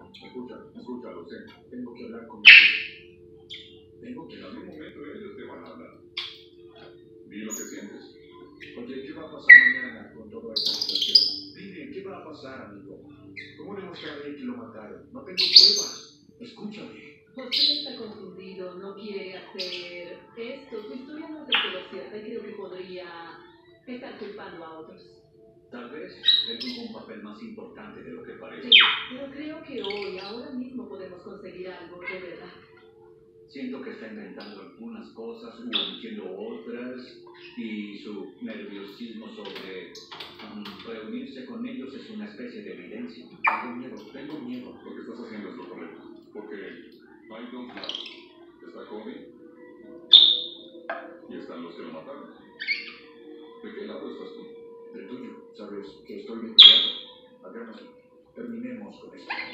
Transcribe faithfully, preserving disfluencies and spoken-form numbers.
Escucha, escucha, lo sé. Tengo que hablar con ellos. Tengo que... En algún momento ellos te van a hablar. Di lo que sientes. Oye, ¿qué va a pasar mañana con toda esta situación? Dime, ¿qué va a pasar, amigo? ¿Cómo demostraré que lo mataron? No tengo pruebas. Escúchame. José está confundido, no quiere hacer esto. Tu historia no es del todo cierta y creo que podría estar culpando a otros. Tal vez él tuvo un papel más importante de lo que parece. Sí, pero creo que hoy, ahora mismo podemos conseguir algo de verdad. Siento que está inventando algunas cosas, u omitiendo otras, y su nerviosismo sobre um, reunirse con ellos es una especie de evidencia. Tengo miedo, tengo miedo. Lo que estás haciendo es lo correcto. Porque hay dos lados. Está Cody y están los que lo mataron. ¿De qué lado estás tú? Del tuyo, sabes que estoy vinculado. Hagámoslo. Terminemos con esto.